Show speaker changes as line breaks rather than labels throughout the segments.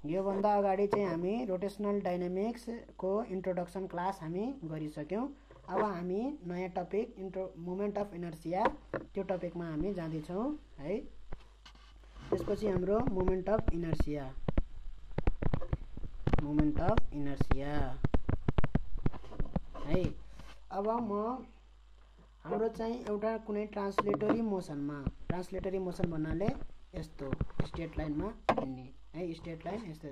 यो भन्दा अगाडि चाहिँ हामी रोटेशनल डाइनामिक्स को इन्ट्रोडक्सन क्लास हामी गरिसक्यौं। अब हामी नयाँ टपिक मोमेन्ट अफ इनर्सिया त्यो टपिकमा हामी जाँदै छौं है। त्यसपछि हाम्रो मोमेन्ट अफ इनर्सिया है। अब हाम्रो चाहिँ एउटा कुनै ट्रान्सलेटरी मोसन भन्नाले यस्तो स्ट्रेट लाइनमा हिँड्ने है। स्ट्रेट लाइन यस्तो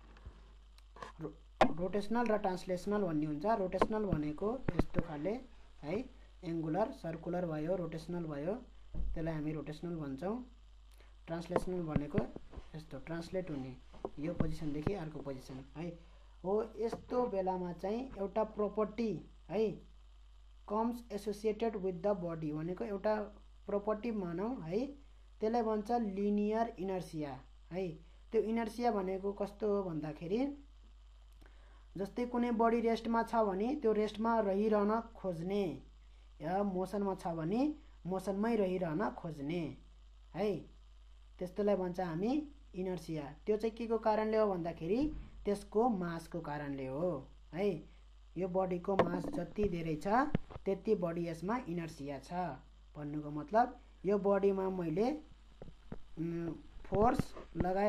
रोटेशनल र ट्रान्सलेशनल भन्ने हुन्छ। रोटेशनल भनेको यस्तो खाले है, एंगुलर सर्कुलर भयो, रोटेशनल भयो, त्यसलाई हामी रोटेशनल भन्छौं। ट्रान्सलेशनल भनेको यस्तो ट्रान्सलेट हुने, यो पोजिसन देखि अर्को पोजिसन है हो। यस्तो बेलामा चाहिँ एउटा प्रोपर्टी है comes associated with the body भनेको एउटा प्रोपर्टी मानौ है, त्यसलाई भन्छ लिनियर इनर्सिया है। त्यो इनर्सिया भनेको कस्तो हो भन्दाखेरि जस्तै कुनै बडी रेस्टमा छ भने त्यो रेस्टमा रहिरहन खोज्ने, या मोसनमा छ भने मोसनमै रहिरहन खोज्ने है, त्यस्तोलाई भन्छ हामी इनर्सिया। त्यो चाहिँ केको कारणले हो भन्दाखेरि त्यसको मासको कारणले हो है। यो बडीको मास जति धेरै छ त्यति बडी यसमा इनर्सिया छ भन्नुको मतलब यो बडीमा मैले फोर्स लगाए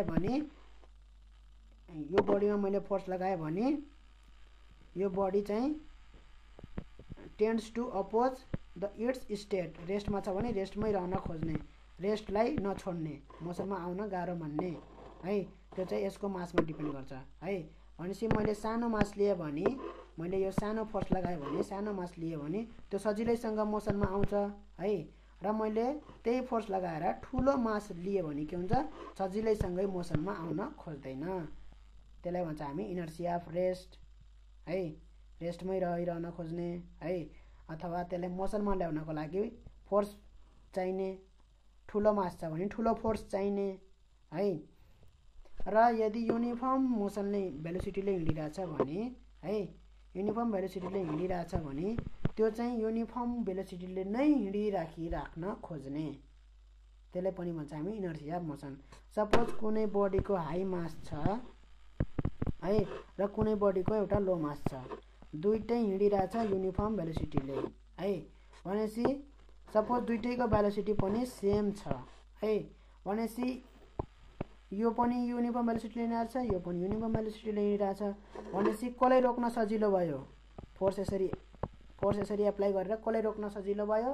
भने यो बडी चाहिँ tends to oppose the its state. रेस्टमा छ भने रेस्टमै रहन खोज्ने, रेस्टलाई नछोड्ने, मोसनमा आउन गाह्रो मान्ने है। त्यो चाहिँ यसको मासमा डिपेन्ड गर्छ है। भनेपछि मैले सानो मास लिए भने, मैले यो सानो फोर्स लगाए भने, सानो मास लिए भने त्यो सजिलैसँग मोसनमा आउँछ है। र मैले त्यही फोर्स लगाएर ठुलो मास लिए भने के हुन्छ, सजिलैसँगै मोसनमा आउन खोज्दैन। त्यसलाई भन्छ हामी इनर्सिया अफ रेस्ट है। रेस्टमै रहिरहन खोज्ने है, अथवा त्यसलाई मोसनमा ल्याउनको लागि फोर्स चाहिने, ठुलो मास छ भने ठुलो फोर्स चाहिने है। र यदि युनिफर्म मोसनले भेलोसिटीले हिँडिरहेछ भने है, युनिफर्म भेलोसिटीले हिँडिरहेछ भने त्यो चाहिँ युनिफर्म भेलोसिटीले नै हिँडिराख्न खोज्ने, त्यसलाई पनि भन्छ हामी इनर्सिया अफ मोसन। सपोज कुनै बडीको हाई मास छ है र कुनै बडीको एउटा लो मास छ, दुईटै हिँडिरहेछ युनिफर्म भेलोसिटीले है। भनेपछि सपोज दुईटैको भेलोसिटी पनि सेम छ है। भनेपछि यो पनि युनिफर्म भेलोसिटीले हिँडिरहेछ, यो पनि युनिफर्म भेलोसिटीले हिँडिरहेछ। भनेपछि कसलाई रोक्न सजिलो भयो, फोर्स यसरी एप्लाई गरेर कसलाई रोक्न सजिलो भयो,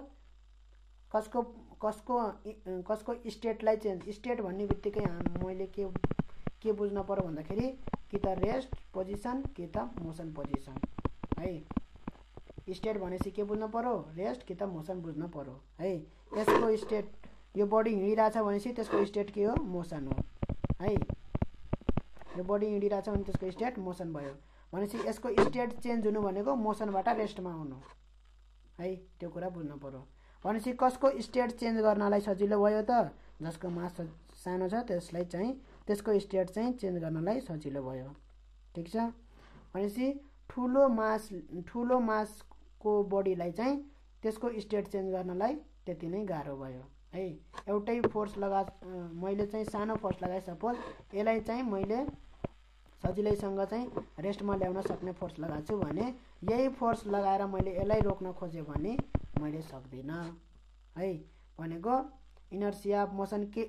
कसको स्टेटलाई चेन्ज। स्टेट भन्ने बित्तिकै मैले के बुझ्न पर्यो भन्दाखेरि कि त रेस्ट पोजिसन कि त मोसन पोजिसन है। स्टेट भनेपछि के बुझ्न पर्यो, रेस्ट कि त मोसन बुझ्न पर्यो है। यसको स्टेट, यो बडी हिँडिरहेछ भनेपछि त्यसको स्टेट के हो, मोसन हो है। यो बडी हिँडिरहेछ भने त्यसको स्टेट मोसन भयो। भनेपछि यसको स्टेट चेन्ज हुनु भनेको मोसनबाट रेस्टमा आउनु है, त्यो कुरा बुझ्न पर्यो। भनेपछि कसको स्टेट चेन्ज गर्नलाई सजिलो भयो त, जसको मास सानो छ त्यसलाई चाहिँ त्यसको स्टेट चाहिँ चेन्ज गर्नलाई सजिलो भयो। ठीक छ। भनेपछि ठुलो मासको बडीलाई चाहिँ त्यसको स्टेट चेन्ज गर्नलाई त्यति नै गाह्रो भयो है। एउटै फोर्स मैले चाहिँ सानो फोर्स लगाए, सपोज यसलाई चाहिँ मैले सजिलैसँग चाहिँ रेस्टमा ल्याउन सक्ने फोर्स लगाएको छु भने यही फोर्स लगाएर मैले यसलाई रोक्न खोजेँ भने मैले सक्दिनँ है। भनेको इनर्सिया अफ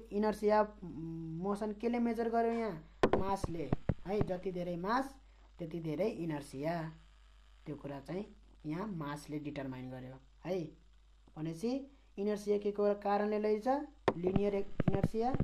मोसन केले मेजर गर्यो, यहाँ मासले है। जति धेरै मास त्यति धेरै इनर्सिया, त्यो कुरा चाहिँ यहाँ मासले डिटरमाइन गर्यो है। भनेपछि इनर्सिया के को कारणले लैछ, लिनियर इनर्सिया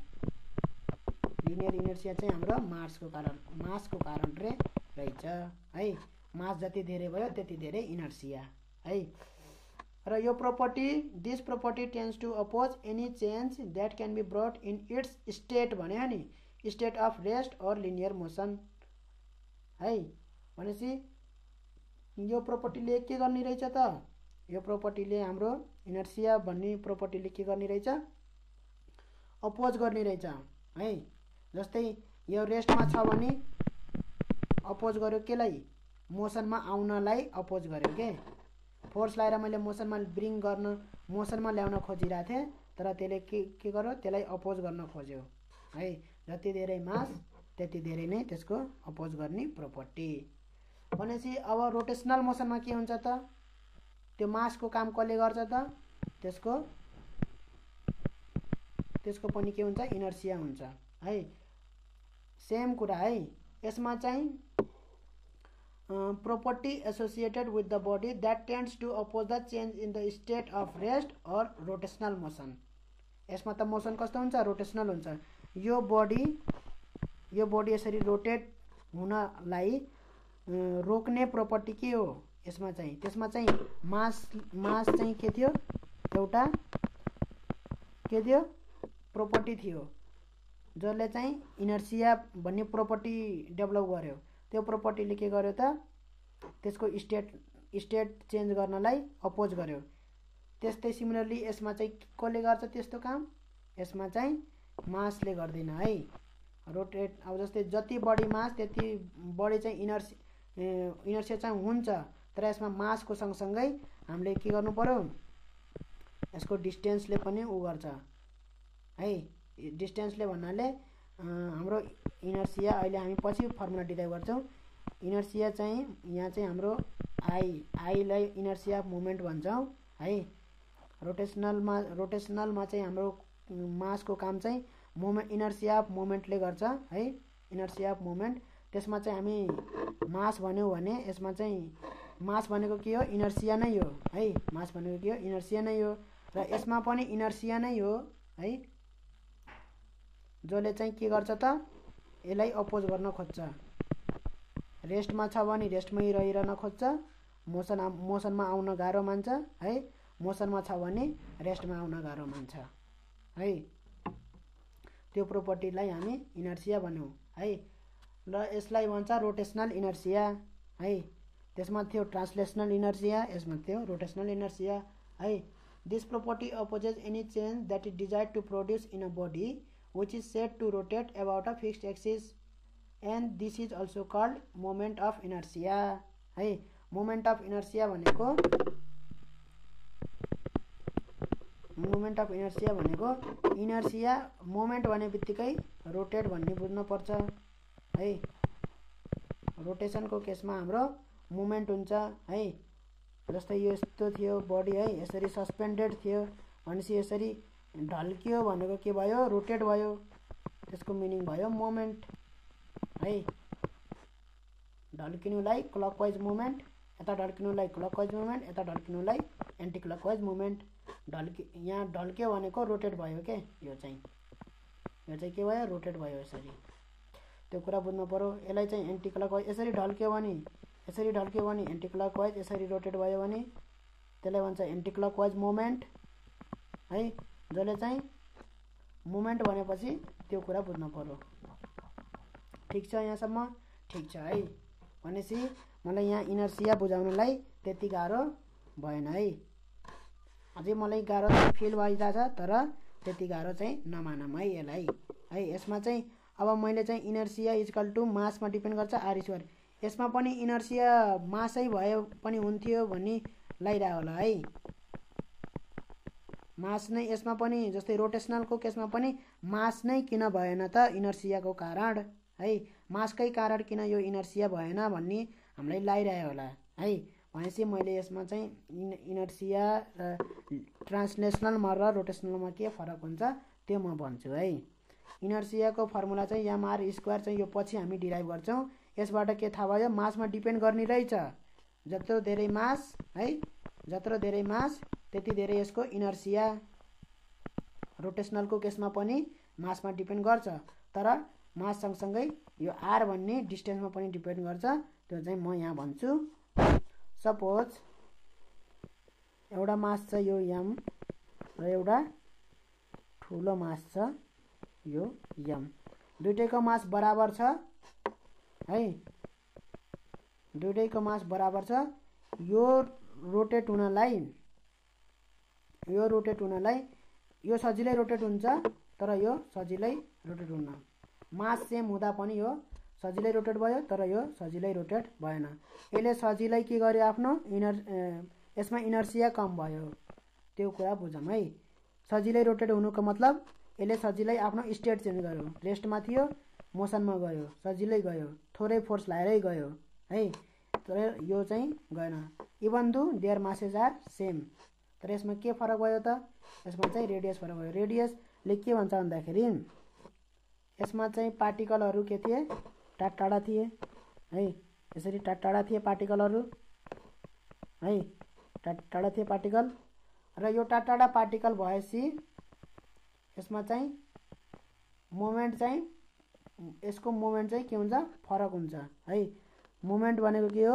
चाहिँ हाम्रो मासको कारणले रहेछ है। मास जति धेरै भयो त्यति धेरै इनर्सिया है। र यो this property tends to oppose any change that can be brought in its state भन्यो नि, state of rest or linear motion है। भनेपछि यो प्रोपर्टीले के गर्ने रहेछ त, यो प्रोपर्टीले हाम्रो इनर्सिया भन्ने प्रोपर्टीले के गर्ने रहेछ, अपोज गर्ने रहेछ है। जस्तै यो रेस्टमा छ भने अपोज गर्यो केलाई, मोसनमा आउनलाई अपोज गर्यो के। फोर्स लगाएर मैले मोसनमा ल्याउन खोजिरहेको थिएँ, तर त्यसले के गर्यो, त्यसलाई अपोज गर्न खोज्यो है। जति धेरै मास त्यति धेरै नै त्यसको अपोज गर्ने प्रपर्टी। भनेपछि अब रोटेसनल मोसनमा के हुन्छ त, त्यो मासको काम कसले गर्छ त, त्यसको पनि के हुन्छ, इनर्सिया हुन्छ है। सेम कुरा है, यसमा चाहिँ property associated with the body that tends to oppose the change in the state of rest or rotational motion। यसमा त मोसन कस्तो हुन्छ, रोटेसनल हुन्छ। यो बडी यसरी रोटेट हुनलाई रोक्ने प्रपर्टी के हो यसमा चाहिँ, त्यसमा चाहिँ मास चाहिँ के थियो, एउटा के थियो, प्रपर्टी थियो जसले चाहिँ इनर्सिया भन्ने प्रपर्टी डेभलप गर्यो। त्यो प्रपर्टीले के गर्यो त, त्यसको स्टेट चेन्ज गर्नलाई अपोज गर्यो। त्यस्तै सिमिलरली यसमा चाहिँ कसले गर्छ त्यस्तो काम, यसमा चाहिँ मासले गर्दैन है। रोटेट अब जस्तै जति बढी मास त्यति बढी चाहिँ इनर्सिया चाहिँ हुन्छ, तर यसमा मासको सँगसँगै हामीले के गर्नु पर्यो, यसको डिस्टेन्सले पनि उ गर्छ है। डिस्टेन्सले भन्नाले हाम्रो इनर्सिया, अहिले हामी पछि फर्मुला डिराइभ गर्छौँ। इनर्सिया चाहिँ यहाँ चाहिँ हाम्रो आईलाई इनर्सिया अफ मुभमेन्ट भन्छौँ है। रोटेसनलमा चाहिँ हाम्रो मासको काम चाहिँ इनर्सिया अफ मुभमेन्टले गर्छ है, इनर्सिया अफ मुभमेन्ट। त्यसमा चाहिँ हामी मास भन्यौँ भने यसमा चाहिँ मास भनेको के हो, इनर्सिया नै हो है। मास भनेको के हो, इनर्सिया नै हो, र यसमा पनि इनर्सिया नै हो है, जसले चाहिँ के गर्छ त, यसलाई अपोज गर्न खोज्छ। रेस्टमा छ भने रेस्टमै रहिरहन खोज्छ, मोसनमा आउन गाह्रो मान्छ है, मोसनमा छ भने रेस्टमा आउन गाह्रो मान्छ है। त्यो प्रोपर्टीलाई हामी इनर्सिया भन्यौँ है। र यसलाई भन्छ रोटेसनल इनर्सिया है। त्यसमा थियो ट्रान्सलेसनल इनर्सिया, यसमा थियो रोटेसनल इनर्सिया है। This property opposes any change that is desired to produce in a body which is said to rotate about a fixed axis and this is also called moment of inertia है। moment of inertia भनेको inertia moment भने बित्तिकै rotate भन्ने बुझ्नु पर्छ है। रोटेसनको केसमा हाम्रो मोमेन्ट हुन्छ है। जस्तै यो यस्तो थियो बडी है, यसरी सस्पेन्डेड थियो भनेपछि यसरी ढल्कियो भनेको के भयो, रोटेट भयो, त्यसको मिनिङ भयो मोमेन्ट है। ढल्किनुलाई क्लकवाइज मुभमेन्ट, यता ढल्किनुलाई क्लकवाइज मुभमेन्ट, यता ढल्किनुलाई एन्टी क्लकवाइज मुभमेन्ट। यहाँ ढल्क्यो भनेको रोटेट भयो के, यो चाहिँ के भयो, रोटेट भयो यसरी। त्यो कुरा बुझ्नु पर्यो। यसलाई चाहिँ एन्टी क्लकवाइज, यसरी ढल्क्यो भने एन्टी क्लकवाइज, यसरी रोटेट भयो भने त्यसलाई भन्छ एन्टी क्लकवाइज मुभमेन्ट है। जसले चाहिँ मुभमेन्ट भनेपछि त्यो कुरा बुझ्नु पर्यो। ठिक छ यहाँसम्म, ठिक छ है। भनेपछि मलाई यहाँ इनर्सिया बुझाउनलाई त्यति गाह्रो भएन है। अझै मलाई गाह्रो फिल भइरहेछ, तर त्यति गाह्रो चाहिँ नमानौँ है यसलाई है। यसमा चाहिँ अब मैले चाहिँ इनर्सिया इक्वल टु मासमा डिपेन्ड गर्छ आर स्क्वायर। यसमा पनि इनर्सिया मासै भयो पनि हुन्थ्यो भन्ने लागिरह्यो होला है। मास नै यसमा पनि, जस्तै रोटेसनलको केसमा पनि मास नै किन भएन त, इनर्सियाको कारण है। मासकै कारण किन यो इनर्सिया भएन भन्ने हामीलाई लागिरह्यो होला है। भनेपछि मैले यसमा चाहिँ इनर्सिया र ट्रान्सलेसनलमा र रोटेसनलमा के फरक हुन्छ त्यो म भन्छु है। इनर्सियाको फर्मुला चाहिँ एमआर स्क्वायर चाहिँ यो पछि हामी डिराइभ गर्छौँ। यसबाट के थाहा भयो, मासमा डिपेन्ड गर्ने रहेछ। जत्रो धेरै मास है, जत्रो धेरै मास त्यति धेरै यसको इनर्सिया। रोटेसनलको केसमा पनि मासमा डिपेन्ड गर्छ, तर मास सँगसँगै यो आर भन्ने डिस्टेन्समा पनि डिपेन्ड गर्छ। त्यो चाहिँ म यहाँ भन्छु। सपोज एउटा मास छ यो एम र एउटा ठुलो मास छ यो एम। दुईटैको मास बराबर छ है, दुईटैको मास बराबर छ। यो रोटेट हुनलाई यो सजिलै रोटेट हुन्छ, तर यो सजिलै रोटेट हुन्न। मास सेम हुँदा पनि यो सजिलै रोटेट भयो, तर यो सजिलै रोटेट भएन। यसले सजिलै के गर्यो, आफ्नो यसमा इनर्सिया कम भयो। त्यो कुरा बुझौँ है। सजिलै रोटेट हुनुको मतलब यसले सजिलै आफ्नो स्टेट चेन्ज गर्यो। रेस्टमा थियो मोसनमा गयो, सजिलै गयो, थोरै फोर्स लाएरै गयो है, तर यो चाहिँ गएन। Even though there masses are same, तर यसमा के फरक भयो त, यसमा चाहिँ रेडियस फरक भयो। रेडियसले के भन्छ भन्दाखेरि यसमा चाहिँ पार्टिकलहरू के थिए, टाढा थिए है, यसरी टाढा थिए पार्टिकलहरू है, टाढा थिए पार्टिकल, र यो टाढा पार्टिकल भएपछि यसमा चाहिँ मोमेन्ट चाहिँ, यसको मोमेन्ट चाहिँ के हुन्छ, फरक हुन्छ है। मोमेन्ट भनेको के हो,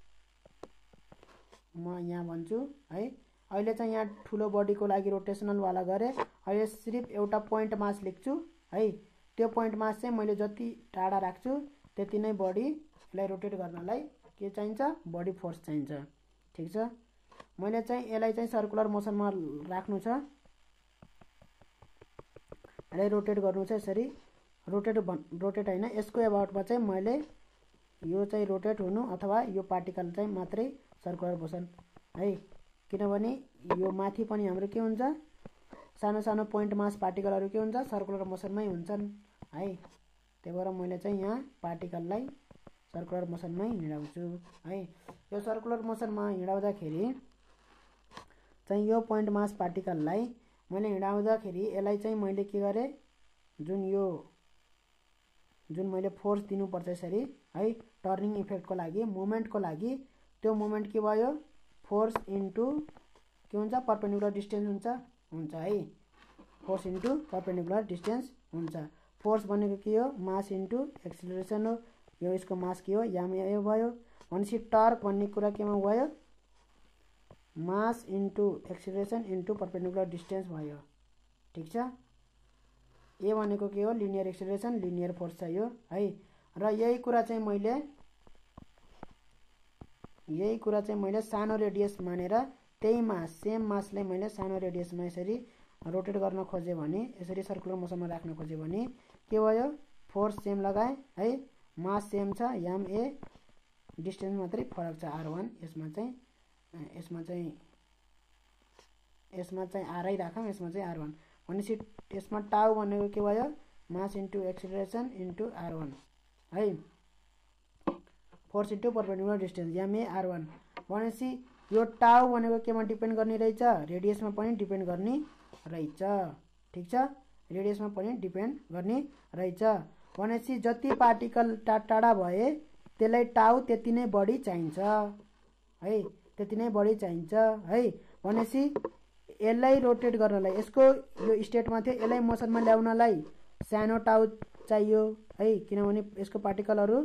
म यहाँ भन्छु है। अहिले चाहिँ यहाँ ठुलो बडीको लागि रोटेसनलवाला गरेँ, अहिले सिर्फ एउटा पोइन्ट मास लेख्छु है। त्यो पोइन्ट मास चाहिँ मैले जति टाढा राख्छु त्यति नै बडी यसलाई रोटेट गर्नलाई के चाहिन्छ, बडी फोर्स चाहिन्छ। ठिक छ, मैले चाहिँ यसलाई चाहिँ सर्कुलर मोसनमा राख्नु छ, यसलाई रोटेट गर्नु छ यसरी। रोटेट होइन, यसको एबाउटमा चाहिँ मैले यो चाहिँ रोटेट हुनु अथवा यो पार्टिकल चाहिँ मात्रै सर्कुलर मोसन है, किनभने यो माथि पनि हाम्रो के हुन्छ, सानो सानो पोइन्ट मास पार्टिकलहरू के हुन्छ, सर्कुलर मोसनमै हुन्छन् है। त्यही भएर मैले चाहिँ यहाँ पार्टिकललाई सर्कुलर मोसनमै हिँडाउँछु है। यो सर्कुलर मोसनमा हिँडाउँदाखेरि चाहिँ यो पोइन्ट मास पार्टिकललाई मैले हिँडाउँदाखेरि यसलाई चाहिँ मैले के गरेँ, जुन मैले फोर्स दिनुपर्छ यसरी है, टर्निङ इफेक्टको लागि, मोमेन्टको लागि, त्यो मोमेन्ट के भयो, फोर्स इन्टु के हुन्छ, परपेन्डिकुलर डिस्टेन्स हुन्छ है। फोर्स इन्टु परपेन्डिकुलर डिस्टेन्स हुन्छ। फोर्स भनेको के हो, मास इन्टु एक्सिलरेसन हो। यो यसको मास के हो, याम भयो। भनेपछि टर्क भन्ने कुरा केमा भयो, mass into acceleration into perpendicular distance भयो। ठिक छ, ए भनेको के हो, लिनियर एक्सिलरेसन, लिनियर फोर्स चाहियो है। र यही कुरा चाहिँ मैले सानो रेडियस मानेर त्यही मास, सेम मासलाई मैले सानो रेडियसमा यसरी रोटेट गर्न खोजेँ भने, यसरी सर्कुलर मोसनमा राख्न खोजेँ भने के भयो, फोर्स सेम लगाएँ है, मास सेम छ याम ए, डिस्टेन्स मात्रै फरक छ r1। यसमा चाहिँ आरै राखौँ, यसमा चाहिँ r1। भनेपछि यसमा टाउ भनेको के भयो, mass into acceleration into r1 है, फोर्स इन्टु परपेन्डिकुलर डिस्टेन्स याम ए r1। भनेपछि यो टाउ भनेको केमा डिपेन्ड गर्ने रहेछ, रेडियसमा पनि डिपेन्ड गर्ने रहेछ। ठिक छ, रेडियसमा पनि डिपेन्ड गर्ने रहेछ। भनेपछि जति पार्टिकल टाढा भए त्यसलाई टाउ त्यति नै बढी चाहिन्छ है, त्यति नै बढी चाहिन्छ है। भनेपछि यसलाई रोटेट गर्नलाई, यसको यो स्टेटमा थियो, यसलाई मोसनमा ल्याउनलाई सानो टाउ चाहियो है, किनभने यसको पार्टिकलहरू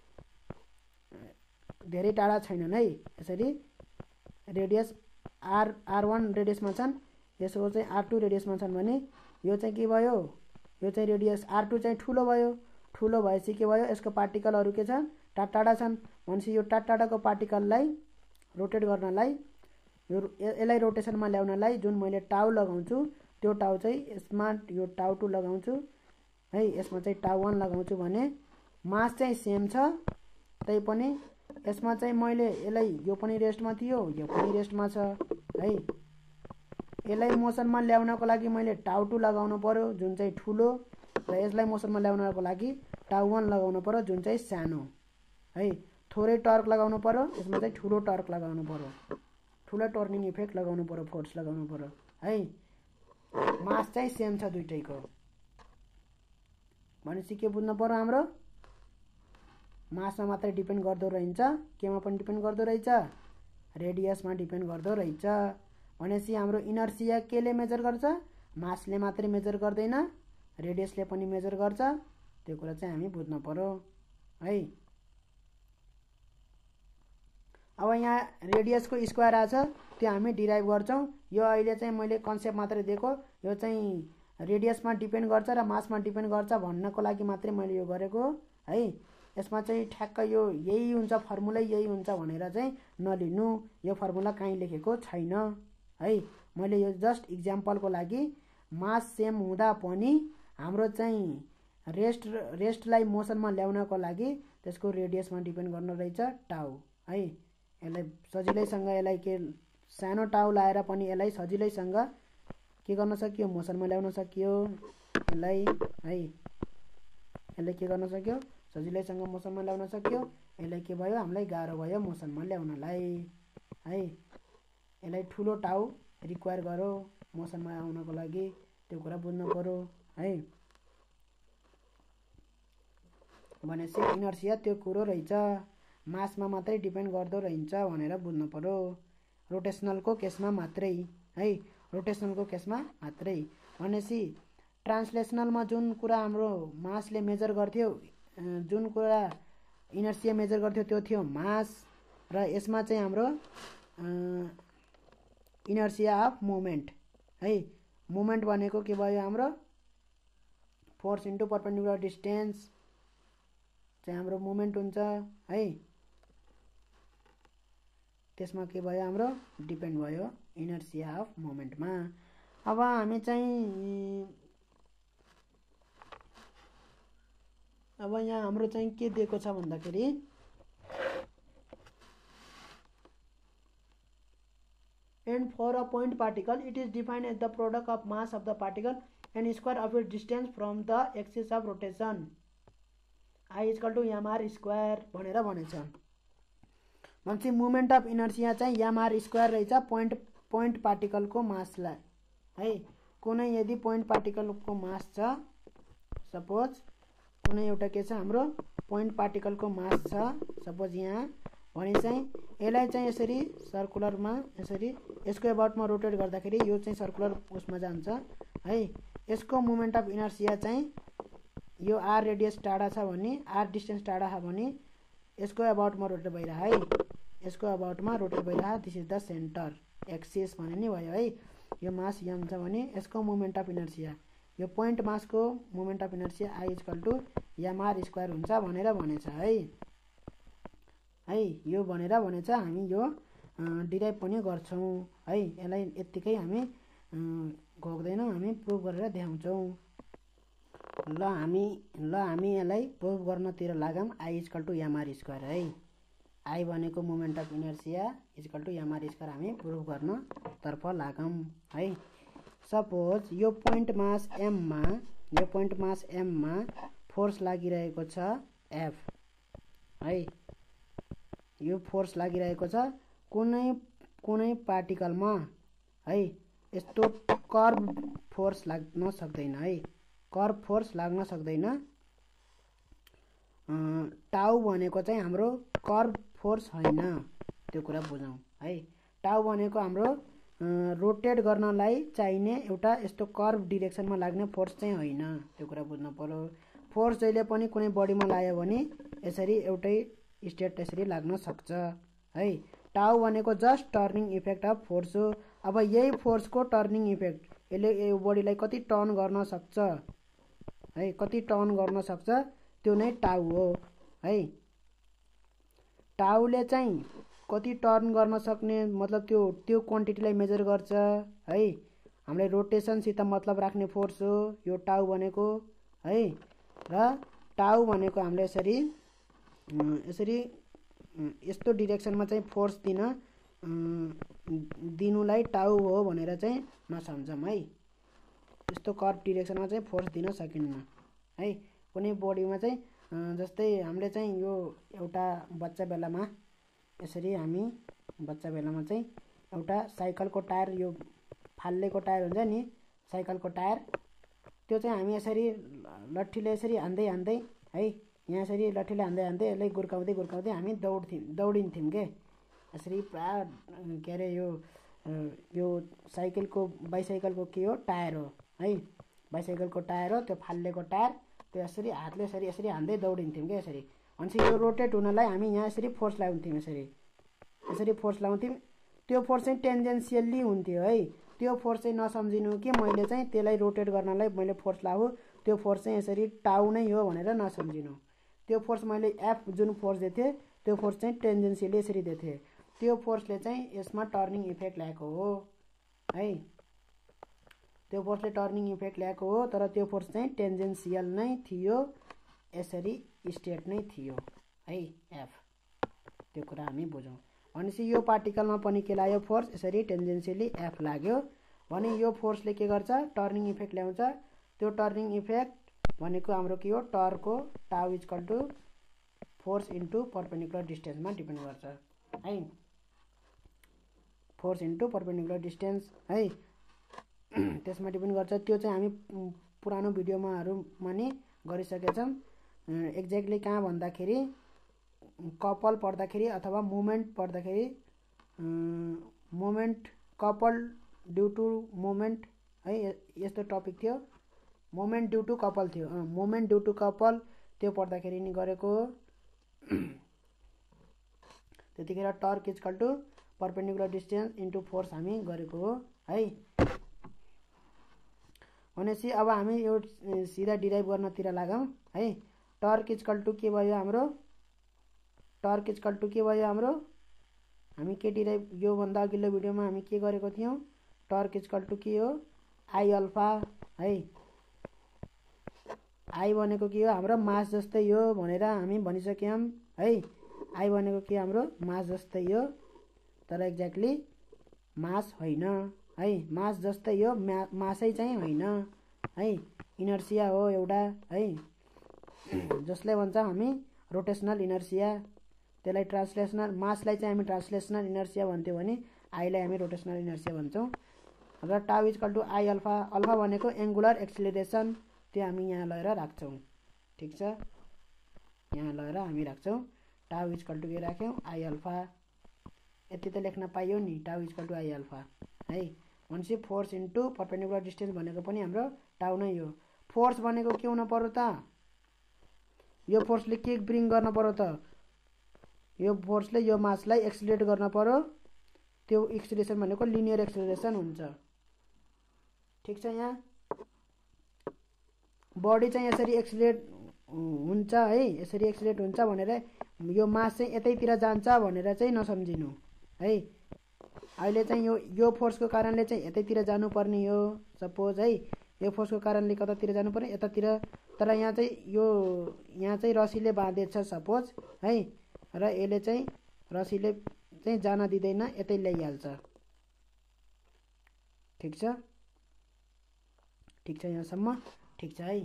धेरै टाढा छैनन् है। यसरी रेडियस r1 रेडियसमा छन्, यसको चाहिँ r2 रेडियसमा छन् भने यो चाहिँ के भयो, यो चाहिँ रेडियस r2 चाहिँ ठुलो भयो। ठुलो भएपछि के भयो, यसको पार्टिकलहरू के छ, टाढा छन्। भनेपछि यो टाढाको पार्टिकललाई रोटेट गर्नलाई, यसलाई रोटेसनमा ल्याउनलाई जुन मैले टाउ लगाउँछु, त्यो टाउ चाहिँ यसमा यो टाउ 2 लगाउँछु है, यसमा चाहिँ टाउ 1 लगाउँछु भने मास चाहिँ सेम छ, तै पनि यसमा चाहिँ मैले यसलाई, यो पनि रेस्टमा थियो, यो पनि रेस्टमा छ है। यसलाई मोसनमा ल्याउनको लागि मैले टाउ 2 लगाउनु पर्यो जुन चाहिँ ठुलो, र यसलाई मोसनमा ल्याउनको लागि टाउ 1 लगाउनु पर्यो जुन चाहिँ सानो है। थोरै टर्क लगाउनु पर्यो, यसमा चाहिँ ठुलो टर्क लगाउनु पर्यो, ठुलो टर्निङ इफेक्ट लगाउनु पर्यो, फोर्स लगाउनु पर्यो है। मास चाहिँ सेम छ दुईटैको। भनेपछि के बुझ्नु पर्यो, हाम्रो मासमा मात्रै डिपेन्ड गर्दो रहन्छ, केमा पनि डिपेन्ड गर्दो रहेछ, रेडियसमा डिपेन्ड गर्दो रहेछ। भनेपछि हाम्रो इनर्सिया केले मेजर गर्छ, मासले मात्रै मेजर गर्दैन, रेडियसले पनि मेजर गर्छ। त्यो कुरा चाहिँ हामी बुझ्नु पर्यो है। अब यहाँ रेडियसको स्क्वायर आछ, त्यो हामी डिराइभ गर्छौँ। यो अहिले चाहिँ मैले कन्सेप्ट मात्रै दिएको, यो चाहिँ रेडियसमा डिपेन्ड गर्छ र मासमा डिपेन्ड गर्छ भन्नको लागि मात्रै मैले यो गरेको है। यसमा चाहिँ ठ्याक्क यो यही हुन्छ, फर्मुलै यही हुन्छ भनेर चाहिँ नलिनु, यो फर्मुला कहीँ लेखेको छैन है। मैले यो जस्ट इक्जाम्पलको लागि, मास सेम हुँदा पनि हाम्रो चाहिँ रेस्टलाई मोसनमा ल्याउनको लागि त्यसको रेडियसमा डिपेन्ड गर्न रहेछ टाउ है। यसलाई सजिलैसँग, यसलाई के सानो टाउ लाएर पनि यसलाई सजिलैसँग के गर्न सकियो, मोसनमा ल्याउन सकियो यसलाई है। यसले के गर्न सक्यो सजिलैसँग मोसनमा ल्याउन सक्यो यसले के भयो हामीलाई गाह्रो भयो मोसनमा ल्याउनलाई है यसलाई ठुलो टाउ रिक्वायर गर्यो मोसनमा आउनको लागि त्यो कुरा बुझ्नु पर्यो है भनेपछि इनर्सिया त्यो कुरो रहेछ मासमा मात्रै डिपेन्ड गर्दो रहन्छ भनेर बुझ्नु पर्यो रोटेसनलको केसमा मात्रै है रोटेसनलको केसमा मात्रै भनेपछि ट्रान्सलेसनलमा जुन कुरा हाम्रो मासले मेजर गर्थ्यो जुन कुरा इनर्सिया मेजर गर्थ्यो त्यो थियो मास र यसमा चाहिँ हाम्रो इनर्सिया अफ मोमेन्ट है मोमेन्ट भनेको के भयो हाम्रो फोर्स इन्टु परपेन्डिकुलर डिस्टेन्स चाहिँ हाम्रो मोमेन्ट हुन्छ है त्यसमा के भयो हाम्रो डिपेन्ड भयो इनर्सिया अफ मोमेन्टमा अब हामी चाहिँ अब यहाँ हाम्रो चाहिँ के दिएको छ भन्दाखेरि and for a point particle it is defined as the product of mass of the particle and square of its distance from the axis of rotation I is equal to mr square भनेर भनेछ भन्छ moment of inertia चाहिँ mr square रहेछ point पार्टिकलको मासलाई है कुनै यदि पोइन्ट पार्टिकलको मास छ सपोज कुनै एउटा के छ हाम्रो पोइन्ट पार्टिकलको मास छ सपोज यहाँ भने चाहिँ यसलाई चाहिँ यसरी सर्कुलरमा यसरी यसको अबाउटमा रोटेट गर्दाखेरि यो चाहिँ सर्कुलर उसमा जान्छ है यसको मोमेन्ट अफ इनर्सिया चाहिँ यो आर रेडियस टाढा छ भने आर डिस्टेन्स टाढा छ भने यसको अबाउटमा रोटेट भइरह है यसको अबाउटमा रोटेट भइरह this is the centre axis भने नि भयो है यो मास यम छ भने यसको मोमेन्ट अफ इनर्सिया यो पोइन्ट मासको moment of inertia I is equal to mr square हुन्छ भनेर भनेछ है यो भनेर भनेछ हामी यो डिराइभ पनि गर्छौं है यसलाई यतिकै हामी घोक्दैनौं हामी प्रुफ गरेर देखाउँछौं ल हामी यसलाई प्रुफ गर्नतिर लागौं I is equal to mr square है I भनेको moment of inertia is equal to mr square हामी प्रुफ गर्न तर्फ लागौं है सपोज यो पोइन्ट मास m मा फोर्स लागिरहेको छ F है यो फोर्स लागिरहेको छ कुनै पार्टिकलमा है यस्तो कर्व फोर्स लाग्न सक्दैन है कर्व फोर्स लाग्न सक्दैन टाउ भनेको चाहिँ हाम्रो कर्व फोर्स हैन त्यो कुरा बुझौं है टाउ भनेको हाम्रो रोटेट गर्नलाई चाहिने एउटा यस्तो कर्व डाइरेक्सनमा लाग्ने फोर्स चाहिँ हैन त्यो कुरा बुझ्नु पर्यो फोर्स जहिले पनि कुनै बडीमा लाग्यो भने यसरी एउटै स्टेट यसरी लाग्न सक्छ है टाउ भनेको just turning effect of force हो अब यही फोर्सको टर्निङ इफेक्ट यसले यो बडीलाई कति टर्न गर्न सक्छ है कति टर्न गर्न सक्छ त्यो नै टाउ हो है टाउले चाहिँ कति टर्न गर्न सक्ने मतलब त्यो क्वान्टिटीलाई मेजर गर्छ है हामीले रोटेसनसित मतलब राख्ने फोर्स हो यो टाउ भनेको है र टाउ भनेको हामीले यसरी यस्तो डाइरेक्सनमा चाहिँ फोर्स दिनुलाई टाउ हो भनेर चाहिँ नसम्झौं है यस्तो कर्व डाइरेक्सनमा चाहिँ फोर्स दिन सकिन्न है कुनै बडीमा चाहिँ जस्तै हामीले चाहिँ यो एउटा बच्चा बेलामा यसरी हामी बच्चा बेलामा चाहिँ एउटा साइकलको टायर यो फाल्लेको टायर हुन्छ नि साइकलको टायर त्यो चाहिँ हामी यसरी लट्ठीले यसरी हान्दै है यहाँ यसरी लट्ठीले हान्दै यसलाई गुर्काउँदै हामी दौडिन्थ्यौं के यसरी पुरा के अरे यो साइकलको बाइसाइकलको के हो टायर हो है बाइसाइकलको टायर हो त्यो फाल्लेको टायर त्यो यसरी हातले यसरी हान्दै दौडिन्थ्यौं के यसरी अनि यो रोटेट हुनलाई हामी यहाँ यसरी फोर्स लगाउँथ्यौं यसरी फोर्स लगाउँथ्यौं त्यो फोर्स चाहिँ टेन्जेन्सियली हुन्थ्यो है त्यो फोर्स चाहिँ नसम्झिनु कि मैले चाहिँ त्यसलाई रोटेट गर्नलाई मैले फोर्स लागु त्यो फोर्स चाहिँ यसरी टाउ नै हो भनेर नसम्झिनु त्यो फोर्स मैले एफ जुन फोर्स दिथे त्यो फोर्स चाहिँ टेन्जेन्सियली यसरी दिथे त्यो फोर्सले चाहिँ यसमा टर्निङ इफेक्ट ल्याएको हो है त्यो फोर्सले टर्निङ इफेक्ट ल्याएको हो तर त्यो फोर्स चाहिँ टेन्जेन्सियल नै थियो यसरी स्टेट नै थियो है एफ त्यो कुरा हामी बुझौं भनेपछि यो पार्टिकलमा पनि के लाग्यो फोर्स यसरी टेन्जेन्सियली एफ लाग्यो भने यो फोर्सले के गर्छ टर्निङ इफेक्ट ल्याउँछ त्यो टर्निङ इफेक्ट भनेको हाम्रो के हो टर्कको tau equal to force into perpendicular डिस्टेन्समा डिपेन्ड गर्छ है फोर्स इन्टु परपेन्डिकुलर डिस्टेन्स है त्यसमा डिपेन्ड गर्छ त्यो चाहिँ हामी पुरानो भिडियोमाहरुमा नि गरिसकेछौं एक्ज्याक्टली कहाँ भन्दाखेरि कपल पर्दाखेरि अथवा मोमेन्ट पर्दाखेरि moment couple due to moment है यस्तो टपिक थियो मोमेन्ट ड्यू टु कपल थियो मोमेन्ट ड्यू टु कपल त्यो पर्दाखेरि नि गरेको त्यतिखेर torque equal to perpendicular distance into force हामी गरेको हो है भनेपछि अब हामी यो सिधा डिराइभ गर्नतिर लागौं है टर्क इक्वल टु के भयो हाम्रो टर्क इक्वल टु के भयो हाम्रो हामी के डिराइभ यो भन्दा अघिल्लो भिडियोमा हामी के गरेको थियौं टर्क इक्वल टु के हो आई अल्फा है आई भनेको के हो हाम्रो मास जस्तै हो भनेर हामी भनिसक्यौं है आई भनेको के हाम्रो मास जस्तै हो तर एक्ज्याक्टली मास होइन है मास जस्तै हो मासै चाहिँ होइन है इनर्सिया हो एउटा है जसले भन्छ हामी रोटेशनल इनर्सिया त्यसलाई ट्रान्सलेशनल मासलाई चाहिँ हामी ट्रान्सलेशनल इनर्सिया भन्थ्यौं भने आईलाई हामी रोटेशनल इनर्सिया भन्छौं र tau equal to I alpha alpha भनेको एंगुलर एक्सिलरेसन त्यो हामी यहाँ लगेर राख्छौं ठीक छ यहाँ लगेर हामी राख्छौं टाउ इक्वल टु के राख्यौं आई अल्फा यति त लेख्न पाइयो नि टाउ इक्वल टु आई अल्फा है भनेपछि फोर्स इन्टु परपेन्डिकुलर डिस्टेन्स भनेको पनि हाम्रो टाउ नै हो फोर्स भनेको के हुन पर्यो त यो फोर्सले के ब्रिङ गर्न पर्यो त यो फोर्सले यो मासलाई एक्सिलरेट गर्न पर्यो त्यो एक्सिलरेसन भनेको लिनियर एक्सिलरेसन हुन्छ ठीक छ यहाँ बडी चाहिँ यसरी एक्सिलरेट हुन्छ है यसरी एक्सिलरेट हुन्छ भनेर यो मास चाहिँ यतैतिर जान्छ भनेर चाहिँ नसम्झिनु है अहिले चाहिँ यो फोर्सको कारणले चाहिँ यतैतिर जानु पर्ने हो सपोज है यो फोर्सको कारणले कतातिर जानु पर्ने यतातिर तर यहाँ चाहिँ रसीले बाँधेछ सपोज है र यसले चाहिँ रसीले चाहिँ जान दिदैन यतै ल्याइहाल्छ ठीक छ यहाँसम्म ठीक छ है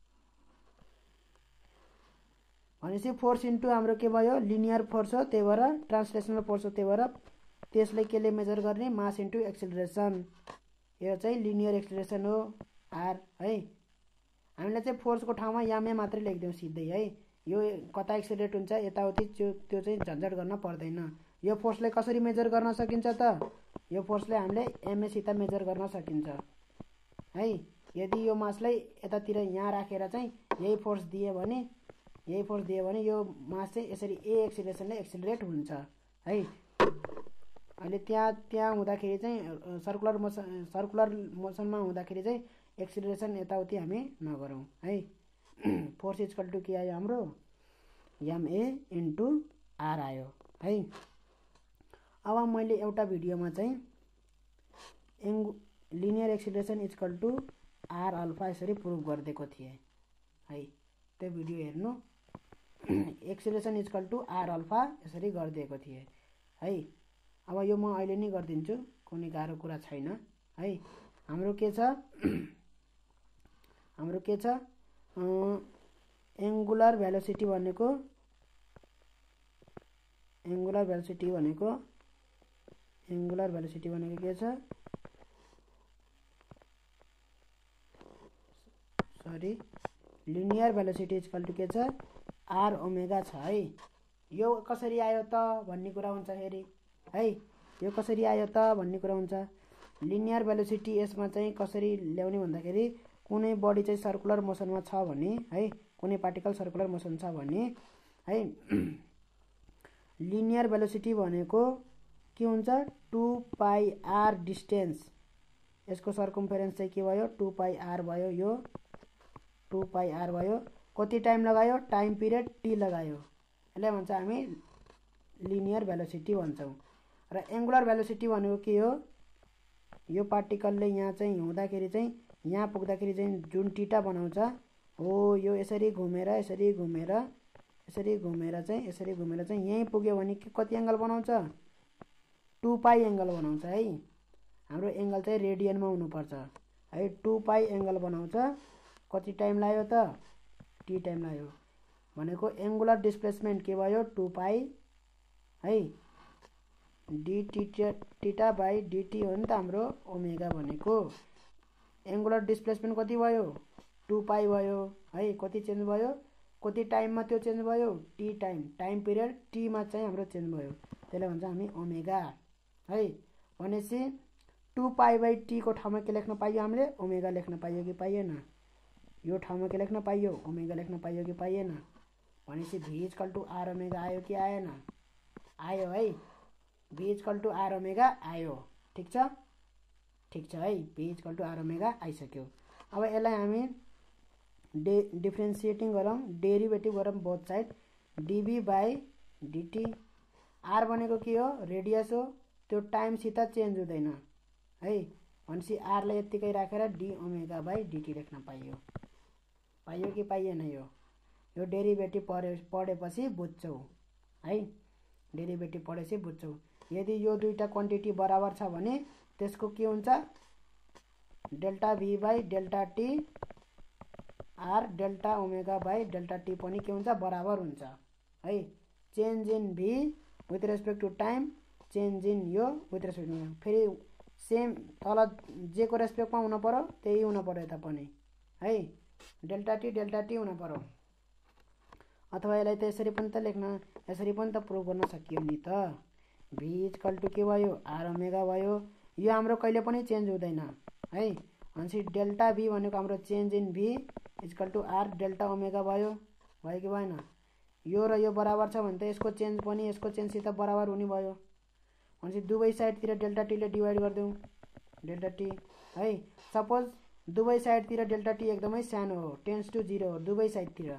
भनेपछि फोर्स इन्टु हाम्रो के भयो लिनियर फोर्स हो त्यही भएर ट्रान्सलेशनल फोर्स हो त्यही भएर त्यसलाई केले मेजर गर्ने मास इन्टु एक्सिलरेसन यो चाहिँ लिनियर एक्सिलरेसन हो आर है हामीले चाहिँ फोर्सको ठाउँमा यामे मात्रै लेख्दियौ सिधै है यो कता एक्सिलरेट हुन्छ यताउति त्यो चाहिँ झन्झट गर्न पर्दैन यो फोर्सलाई कसरी मेजर गर्न सकिन्छ त यो फोर्सलाई हामीले एमए सित मेजर गर्न सकिन्छ है यदि यो मासलाई यतातिर यहाँ राखेर चाहिँ यही फोर्स दिए भने यो मास चाहिँ यसरी ए एक्सिलरेसनले एक्सिलरेट हुन्छ है अहिले त्यहाँ हुँदाखेरि चाहिँ सर्कुलर मोसनमा हुँदाखेरि चाहिँ एक्सिलरेसन यताउति हामी नगरौं है फोर्स इक्वल टु के आयो हाम्रो एमए इन्टु आर आयो है अब मैले एउटा भिडियोमा चाहिँ linear acceleration equal to r alpha यसरी प्रुभ गरिदिएको थिएँ है त्यो भिडियो हेर्नु acceleration equal to r alpha यसरी गरिदिएको थिएँ है अब यो म अहिले नै गरिदिन्छु कुनै गाह्रो कुरा छैन है हाम्रो के छ एंगुलर भेलोसिटी भनेको के छ sorry linear velocity equal to के छ आर ओमेगा छ है यो कसरी आयो त भन्ने कुरा हुन्छ फेरि है यो कसरी आयो त भन्ने कुरा हुन्छ लिनियर भेलोसिटी यसमा चाहिँ कसरी ल्याउने भन्दाखेरि कुनै बडी चाहिँ सर्कुलर मोसनमा छ भने है कुनै पार्टिकल सर्कुलर मोसन छ भने है लिनियर भेलोसिटी भनेको के हुन्छ 2 पाई आर डिस्टेन्स यसको सर्कम्फरेन्स चाहिँ के भयो 2 पाई आर भयो यो 2 पाई आर भयो कति टाइम लगायो टाइम पिरियड टी लगायो यसलाई भन्छ हामी लिनियर भेलोसिटी भन्छौं र एंगुलर भेलोसिटी भनेको के हो यो पार्टिकलले यहाँ चाहिँ हुँदाखेरि चाहिँ यहाँ पुग्दाखेरि चाहिँ जुन टीटा बनाउँछ हो यो यसरी घुमेर चाहिँ यही पुग्यो भने कति एंगल बनाउँछ 2 पाई एंगल बनाउँछ है हाम्रो एंगल चाहिँ रेडियनमा हुनुपर्छ है 2 पाई एंगल बनाउँछ कति टाइम लाग्यो त t टाइम लाग्यो भनेको एंगुलर डिस्प्लेसमेन्ट के भयो 2 पाई है dt थीटा बाई dt हो नि त हाम्रो ओमेगा भनेको एंगुलर डिस्प्लेसमेन्ट कति भयो 2 पाई भयो है कति चेन्ज भयो कति टाइममा त्यो चेन्ज भयो t टाइम पिरियड t मा चाहिँ हाम्रो चेन्ज भयो त्यसले भन्छ हामी ओमेगा है भनेपछि 2 पाई बाई t को ठाउँमा के लेख्न पाइयो हामीले ओमेगा लेख्न पाइयो कि पाइएन यो ठाउँमा के लेख्न पाइयो ओमेगा लेख्न पाइयो कि पाइएन भनेपछि v equal to r omega आयो कि आएन आयो है v equal to r omega आयो ठीक छ है v equal to r omega आइसक्यो अब यसलाई हामी डिफरेन्सिएटिङ गरौँ डेरिभेटिभ गरौँ both side dv by dt r भनेको के हो रेडियस हो त्यो टाइमसित चेन्ज हुँदैन है भनेपछि r लाई यतिकै राखेर d ओमेगा बाई dt लेख्न पाइयो कि पाइएन यो डेरिभेटिभ पढेपछि बुझ्छौ है डेरिभेटिभ पढेपछि बुझ्छौ यदि यो दुईटा क्वान्टिटी बराबर छ भने त्यसको के हुन्छ delta v by delta t r delta omega by delta t पनि के हुन्छ बराबर हुन्छ है change in v with respect to time change in यो विथ रेस्पेक्ट टु फेरि सेम तल जे को रेस्पेक्टमा हुन पर्यो त्यही हुन पर्यो यता पनि है डेल्टा टी हुन पर्यो अथवा यसलाई त यसरी पनि त लेख्न यसरी पनि त प्रुभ गर्न सकियो नि त v इक्वल टु के भयो r ओमेगा भयो यो हाम्रो कहिले पनि चेन्ज हुँदैन है भनेपछि डेल्टा v भनेको हाम्रो change in v equal to r delta omega भयो कि भएन यो र यो बराबर छ भने त यसको चेन्ज पनि यसको चेन्जसित बराबर हुने भयो भनेपछि दुवै साइडतिर डेल्टा टी ले डिवाइड गरिदेऊ डेल्टा टी है सपोज दुवै साइडतिर डेल्टा टी एकदमै सानो हो टेन्स टु 0 हो दुवै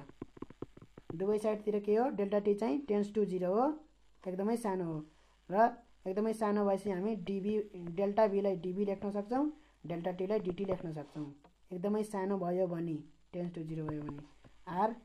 साइडतिर के हो डेल्टा टी चाहिँ टेन्स टु 0 हो एकदमै सानो हो र एकदमै सानो भएपछि हामी डेल्टा v लाई dv लेख्न सक्छौं डेल्टा टी लाई dt लेख्न सक्छौं एकदमै सानो भयो भने टेन्स टु 0 भयो भने r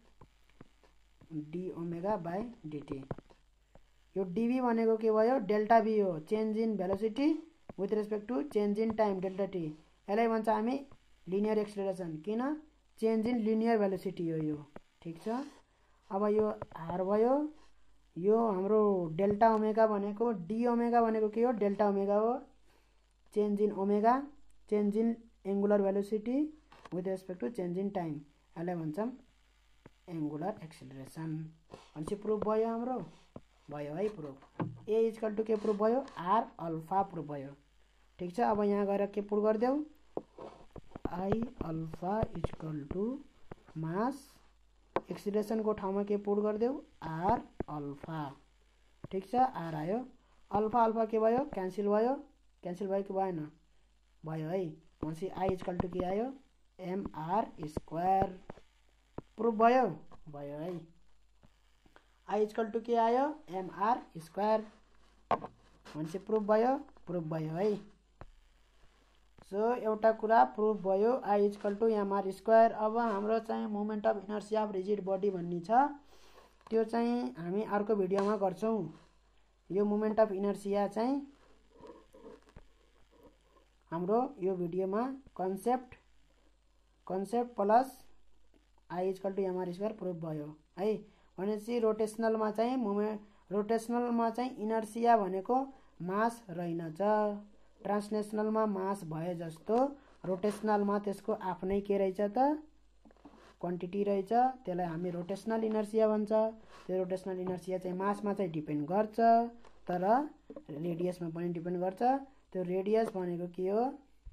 d omega by dt यो dv भनेको के भयो डेल्टा v हो change in velocity with respect to change in time delta t यसलाई भन्छ हामी लिनियर एक्सेलरेसन किन चेन्ज इन लिनियर भेलोसिटी हो यो ठीक छ अब यो r भयो यो हाम्रो डेल्टा ओमेगा भनेको d ओमेगा भनेको के हो डेल्टा ओमेगा हो change in omega change in angular velocity with respect to change in time यसलाई भन्छौं एंगुलर एक्सेलरेसन भनेपछि प्रुफ भयो हाम्रो भयो है प्रुफ a इक्वल टु के प्रुफ भयो r अल्फा प्रुफ भयो ठीक छ अब यहाँ गएर के पुट गर्देऊ i alpha equal to mass acceleration को ठाउँमा के पुट गर्देऊ r अल्फा ठीक छ r आयो अल्फा के भयो क्यान्सल भयो कि भएन भयो है भनेपछि i इक्वल टु के आयो mr स्क्वायर प्रुफ भयो है i इक्वल टु के आयो mr स्क्वायर भनेपछि प्रुफ भयो है सो एउटा कुरा प्रुफ भयो i equal to mr square अब हाम्रो चाहिँ moment of inertia of rigid body भन्ने छ त्यो चाहिँ हामी अर्को भिडियोमा गर्छौं यो मोमेन्ट अफ इनर्सिया चाहिँ हाम्रो यो भिडियोमा concept plus i equal to mr square proof भयो है भनेपछि रोटेशनलमा चाहिँ इनर्सिया भनेको मास रहेनछ ट्रान्सलेशनलमा मास भए जस्तो रोटेशनलमा त्यसको आफ्नै के रहेछ त क्वान्टिटी रहेछ त्यसलाई हामी रोटेशनल इनर्सिया भन्छ त्यो रोटेशनल इनर्सिया चाहिँ मासमा चाहिँ डिपेन्ड गर्छ तर रेडियसमा पनि डिपेन्ड गर्छ त्यो रेडियस भनेको के हो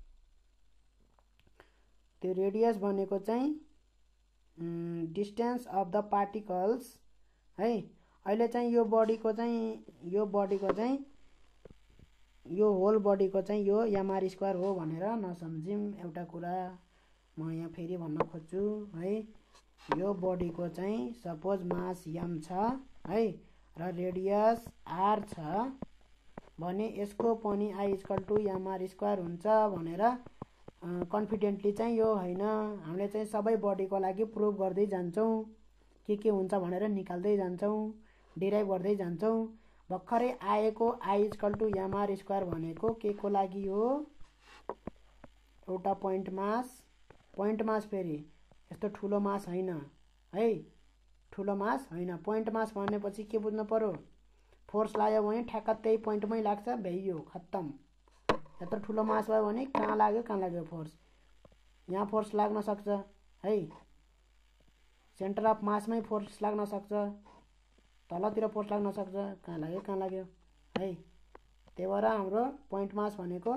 त्यो रेडियस भनेको चाहिँ डिस्टेन्स अफ द पार्टिकल्स है अहिले चाहिँ यो बडीको चाहिँ यो होल बडीको चाहिँ यो mr स्क्वायर हो भनेर नसम्झिम एउटा कुरा म यहाँ फेरि भन्न खोज्छु है यो बडीको चाहिँ सपोज मास m छ है र रेडियस r छ भने यसको पनि i equal to mr square हुन्छ भनेर कन्फिडेन्टली चाहिँ यो हैन हामीले चाहिँ सबै बडीको लागि प्रुफ गर्दै जान्छौं के हुन्छ भनेर निकाल्दै जान्छौं डिराइभ गर्दै जान्छौं भर्खरै आएको i equal to mr square भनेको के को लागि हो एउटा पोइन्ट मास फेरि यस्तो ठुलो मास होइन है, ठुलो मास होइन। पोइन्ट मास भनेपछि के बुझ्नु पर्यो, फोर्स लाग्यो भने ठ्याक्क त्यही पोइन्टमै लाग्छ, भ्याइयो, खत्तम। यत्रो ठुलो मास भयो भने कहाँ लाग्यो फोर्स, यहाँ फोर्स लाग्न सक्छ है, सेन्टर अफ मासमै फोर्स लाग्न सक्छ, तलतिर फोर्स लाग्न सक्छ, कहाँ लाग्यो है। त्यही भएर हाम्रो पोइन्ट मास भनेको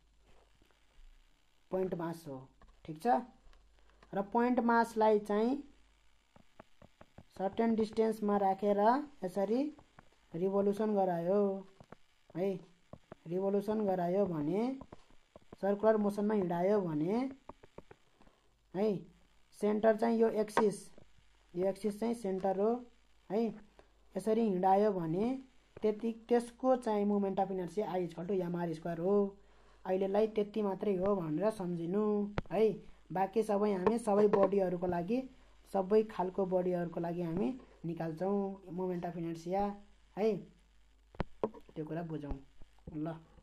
पोइन्ट मास हो, ठिक छ। र पोइन्ट मासलाई चाहिँ सर्टेन डिस्टेन्समा राखेर यसरी रिभोल्युसन गरायो है, रिभोल्युसन गरायो भने सर्कुलर मोसनमा हिँडायो भने है, सेन्टर चाहिँ यो एक्सिस चाहिँ सेन्टर हो है, यसरी हिँडायो भने त्यसको चाहिँ moment of inertia I = mr² हो। अहिलेलाई त्यति मात्रै हो भनेर सम्झिनु है। बाँकी सबै हामी सबै बडीहरूको लागि, सबै खालको बडीहरूको लागि हामी निकाल्छौँ मोमेन्ट अफ इनर्सिया है, त्यो कुरा बुझौँ ल।